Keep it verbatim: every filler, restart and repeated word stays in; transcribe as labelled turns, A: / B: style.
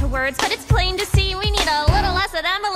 A: words, but it's plain to see we need a little less of them, a